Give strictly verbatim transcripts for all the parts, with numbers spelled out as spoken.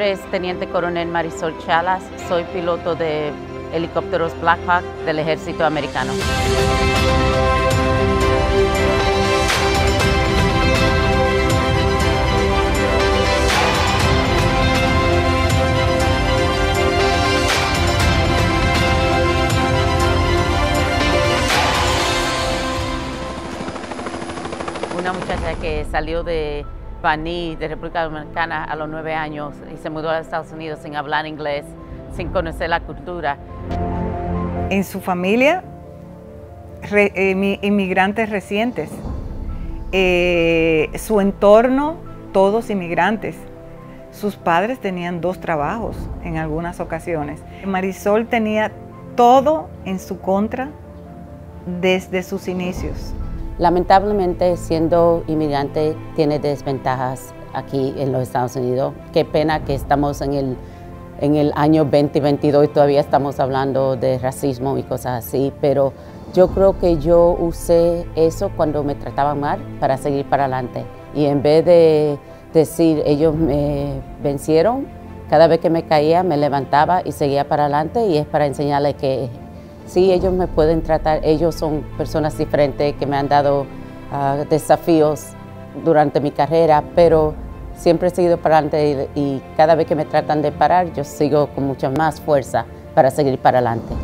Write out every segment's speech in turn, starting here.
nombre es Teniente Coronel Marisol Chalas, soy piloto de helicópteros Black Hawk del Ejército Americano. Una muchacha que salió de Baní, de República Dominicana, a los nueve años y se mudó a Estados Unidos sin hablar inglés, sin conocer la cultura. En su familia, re, eh, inmigrantes recientes. Eh, su entorno, todos inmigrantes. Sus padres tenían dos trabajos en algunas ocasiones. Marisol tenía todo en su contra desde sus inicios. Lamentablemente, siendo inmigrante, tiene desventajas aquí en los Estados Unidos. Qué pena que estamos en el, en el año veinte veintidós y todavía estamos hablando de racismo y cosas así, pero yo creo que yo usé eso cuando me trataban mal para seguir para adelante. Y en vez de decir, ellos me vencieron, cada vez que me caía me levantaba y seguía para adelante, y es para enseñarles que sí, ellos me pueden tratar, ellos son personas diferentes que me han dado uh, desafíos durante mi carrera, pero siempre he seguido para adelante y, y cada vez que me tratan de parar, yo sigo con mucha más fuerza para seguir para adelante.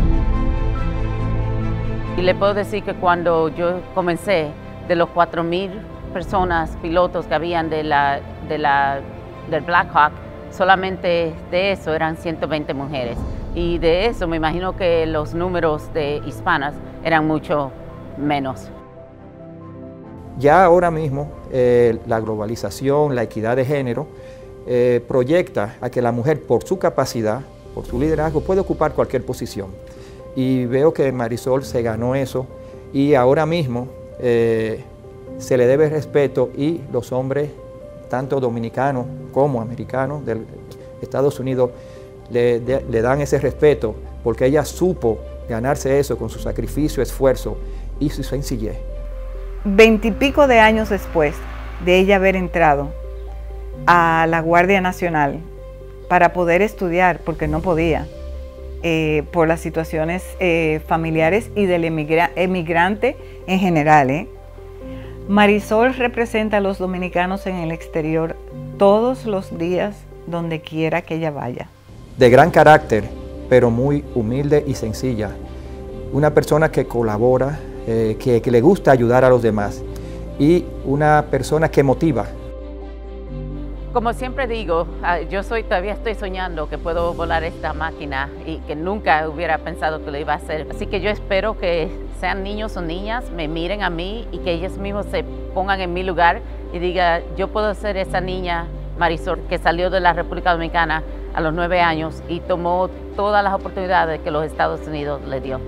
Y le puedo decir que cuando yo comencé, de los cuatro mil personas, pilotos que habían de la, de la, del Black Hawk, solamente de eso eran ciento veinte mujeres. Y de eso me imagino que los números de hispanas eran mucho menos. Ya ahora mismo eh, la globalización, la equidad de género, eh, proyecta a que la mujer, por su capacidad, por su liderazgo, puede ocupar cualquier posición. Y veo que Marisol se ganó eso, y ahora mismo eh, se le debe respeto, y los hombres, tanto dominicanos como americanos de Estados Unidos, Le, de, le dan ese respeto, porque ella supo ganarse eso con su sacrificio, esfuerzo y su sencillez. Veintipico de años después de ella haber entrado a la Guardia Nacional para poder estudiar, porque no podía, eh, por las situaciones eh, familiares y del emigra emigrante en general, ¿eh? Marisol representa a los dominicanos en el exterior todos los días, donde quiera que ella vaya. De gran carácter, pero muy humilde y sencilla. Una persona que colabora, eh, que, que le gusta ayudar a los demás, y una persona que motiva. Como siempre digo, yo soy, todavía estoy soñando que puedo volar esta máquina, y que nunca hubiera pensado que lo iba a hacer. Así que yo espero que sean niños o niñas, me miren a mí y que ellos mismos se pongan en mi lugar y digan, yo puedo ser esa niña Marisol que salió de la República Dominicana a los nueve años y tomó todas las oportunidades que los Estados Unidos le dio.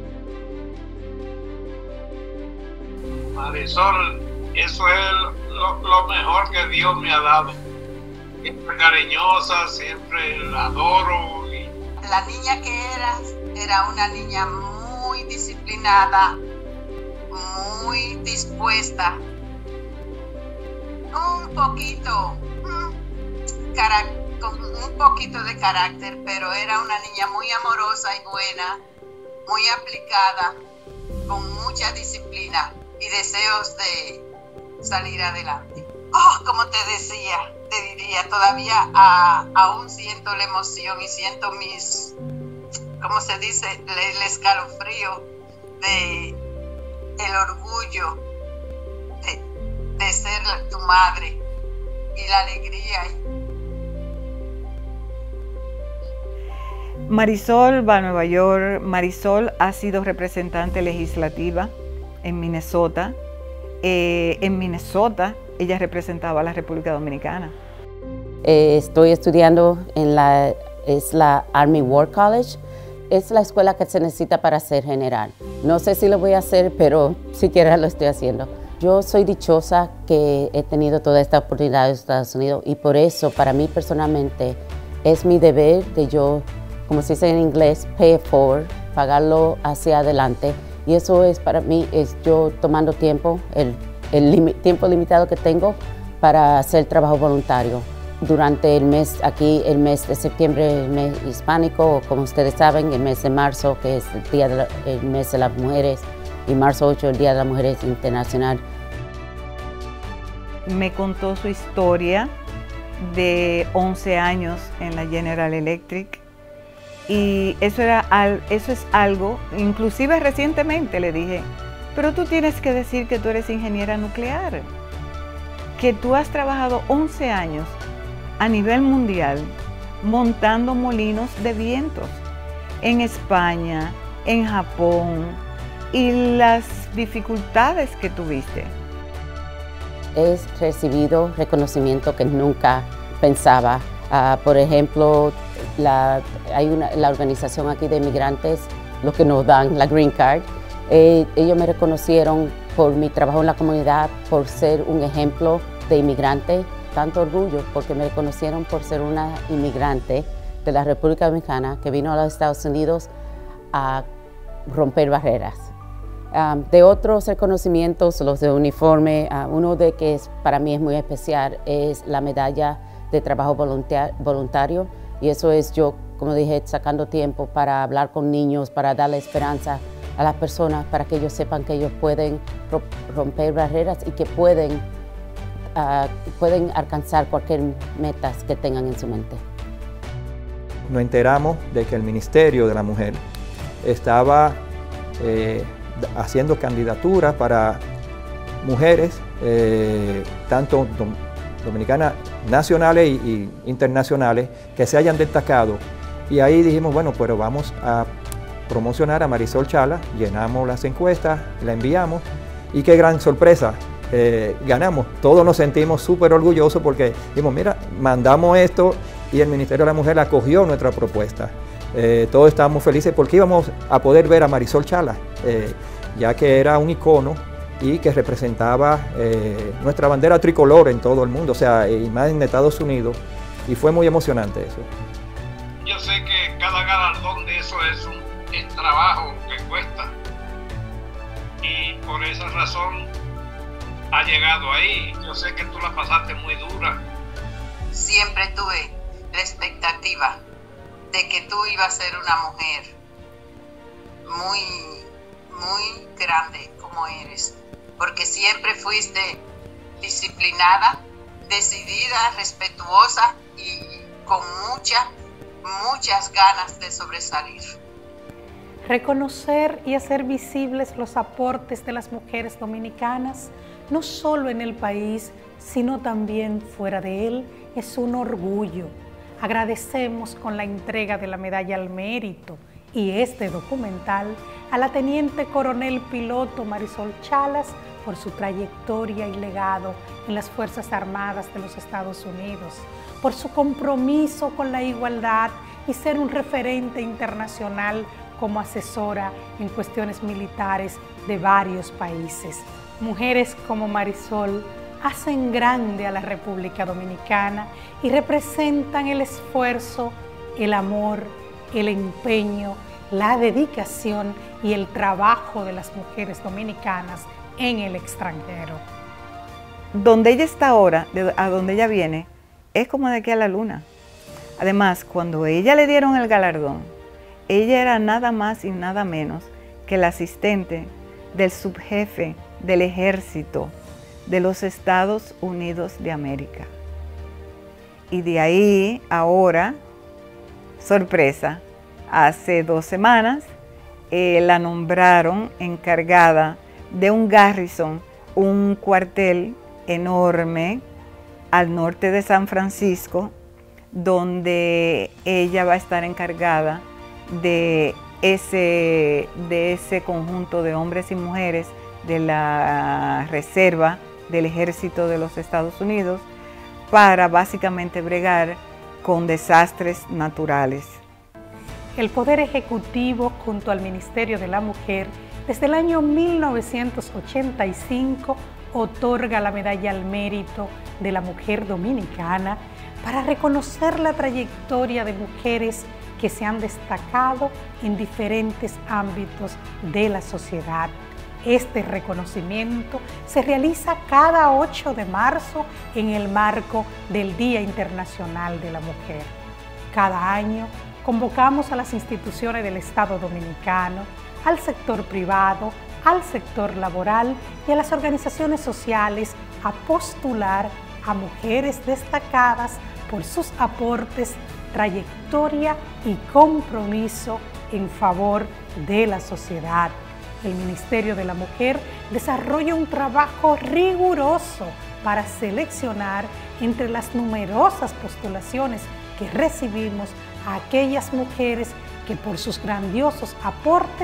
Marisol, eso es lo, lo mejor que Dios me ha dado. Siempre cariñosa, siempre la adoro. Y... La niña que eras era una niña muy disciplinada, muy dispuesta, un poquito, carácter. con un poquito de carácter, pero era una niña muy amorosa y buena, muy aplicada, con mucha disciplina y deseos de salir adelante. Oh, como te decía, te diría, todavía a, aún siento la emoción y siento mis, ¿cómo se dice? El, el escalofrío de el orgullo de, de ser tu madre y la alegría. Marisol va a Nueva York. Marisol ha sido representante legislativa en Minnesota. Eh, en Minnesota ella representaba a la República Dominicana. Eh, estoy estudiando en la, es la Army War College. Es la escuela que se necesita para ser general. No sé si lo voy a hacer, pero siquiera lo estoy haciendo. Yo soy dichosa que he tenido toda esta oportunidad en Estados Unidos, y por eso, para mí personalmente, es mi deber de yo, como se dice en inglés, pay it forward, pagarlo hacia adelante. Y eso es para mí, es yo tomando tiempo, el, el lim, tiempo limitado que tengo para hacer trabajo voluntario. durante el mes, aquí el mes de septiembre, el mes hispánico, o como ustedes saben, el mes de marzo, que es el, día de la, el mes de las mujeres, y marzo ocho, el Día de las Mujeres Internacional. Me contó su historia de once años en la General Electric, y eso, era, eso es algo, inclusive recientemente le dije, pero tú tienes que decir que tú eres ingeniera nuclear, que tú has trabajado once años a nivel mundial montando molinos de vientos en España, en Japón, y las dificultades que tuviste. He recibido reconocimiento que nunca pensaba. Uh, por ejemplo, la, hay una, la organización aquí de inmigrantes, los que nos dan la Green Card, eh, ellos me reconocieron por mi trabajo en la comunidad, por ser un ejemplo de inmigrante. Tanto orgullo porque me reconocieron por ser una inmigrante de la República Dominicana que vino a los Estados Unidos a romper barreras. Um, de otros reconocimientos, los de uniforme, uh, uno de que es, para mí es muy especial es la medalla de trabajo voluntario, y eso es yo, como dije, sacando tiempo para hablar con niños, para darle esperanza a las personas, para que ellos sepan que ellos pueden romper barreras y que pueden Uh, pueden alcanzar cualquier meta que tengan en su mente. Nos enteramos de que el Ministerio de la Mujer estaba eh, haciendo candidaturas para mujeres, eh, tanto dom dominicanas nacionales y, y internacionales, que se hayan destacado. Y ahí dijimos, bueno, pero vamos a promocionar a Marisol Chala, llenamos las encuestas, la enviamos, y qué gran sorpresa. Eh, ganamos, todos nos sentimos súper orgullosos porque dijimos, mira, mandamos esto y el Ministerio de la Mujer acogió nuestra propuesta. Eh, todos estábamos felices porque íbamos a poder ver a Marisol Chala, eh, ya que era un icono y que representaba eh, nuestra bandera tricolor en todo el mundo, o sea, y más en Estados Unidos, y fue muy emocionante eso. Yo sé que cada galardón de eso es un es trabajo que cuesta, y por esa razón ha llegado ahí. Yo sé que tú la pasaste muy dura. Siempre tuve la expectativa de que tú ibas a ser una mujer muy, muy grande como eres, porque siempre fuiste disciplinada, decidida, respetuosa y con muchas, muchas ganas de sobresalir. Reconocer y hacer visibles los aportes de las mujeres dominicanas, no solo en el país, sino también fuera de él, es un orgullo. Agradecemos con la entrega de la Medalla al Mérito y este documental a la Teniente Coronel Piloto Marisol Chalas por su trayectoria y legado en las Fuerzas Armadas de los Estados Unidos, por su compromiso con la igualdad y ser un referente internacional como asesora en cuestiones militares de varios países. Mujeres como Marisol hacen grande a la República Dominicana y representan el esfuerzo, el amor, el empeño, la dedicación y el trabajo de las mujeres dominicanas en el extranjero. Donde ella está ahora, de, a donde ella viene, es como de aquí a la luna. Además, cuando ella le dieron el galardón, ella era nada más y nada menos que la asistente del subjefe del ejército de los Estados Unidos de América. Y de ahí, ahora, sorpresa, hace dos semanas, eh, la nombraron encargada de un garrison, un cuartel enorme al norte de San Francisco, donde ella va a estar encargada de ese, de ese conjunto de hombres y mujeres de la reserva del ejército de los Estados Unidos para básicamente bregar con desastres naturales. El Poder Ejecutivo junto al Ministerio de la Mujer desde el año mil novecientos ochenta y cinco otorga la Medalla al Mérito de la Mujer Dominicana para reconocer la trayectoria de mujeres que se han destacado en diferentes ámbitos de la sociedad. Este reconocimiento se realiza cada ocho de marzo en el marco del Día Internacional de la Mujer. Cada año convocamos a las instituciones del Estado Dominicano, al sector privado, al sector laboral y a las organizaciones sociales a postular a mujeres destacadas por sus aportes, trayectoria y compromiso en favor de la sociedad. El Ministerio de la Mujer desarrolla un trabajo riguroso para seleccionar entre las numerosas postulaciones que recibimos a aquellas mujeres que por sus grandiosos aportes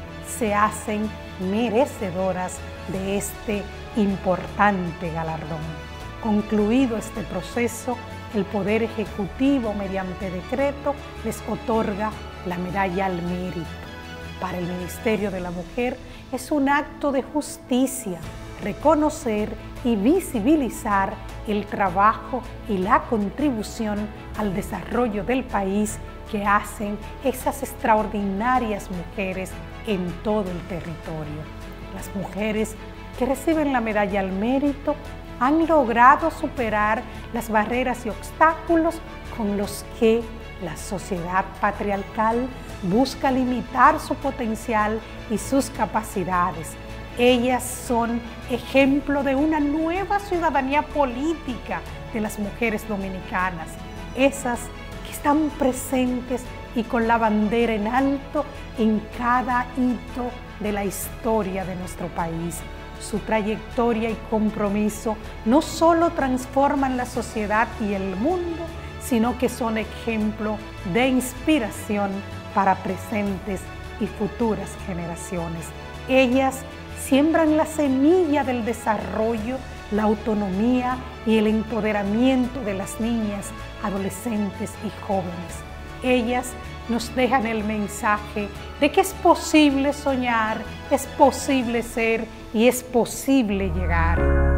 se hacen merecedoras de este importante galardón. Concluido este proceso, el Poder Ejecutivo, mediante decreto, les otorga la Medalla al Mérito. Para el Ministerio de la Mujer es un acto de justicia reconocer y visibilizar el trabajo y la contribución al desarrollo del país que hacen esas extraordinarias mujeres en todo el territorio. Las mujeres que reciben la Medalla al Mérito han logrado superar las barreras y obstáculos con los que la sociedad patriarcal busca limitar su potencial y sus capacidades. Ellas son ejemplo de una nueva ciudadanía política de las mujeres dominicanas, esas que están presentes y con la bandera en alto en cada hito de la historia de nuestro país. Su trayectoria y compromiso no solo transforman la sociedad y el mundo, sino que son ejemplo de inspiración para presentes y futuras generaciones. Ellas siembran la semilla del desarrollo, la autonomía y el empoderamiento de las niñas, adolescentes y jóvenes. Ellas nos dejan el mensaje de que es posible soñar, es posible ser y es posible llegar.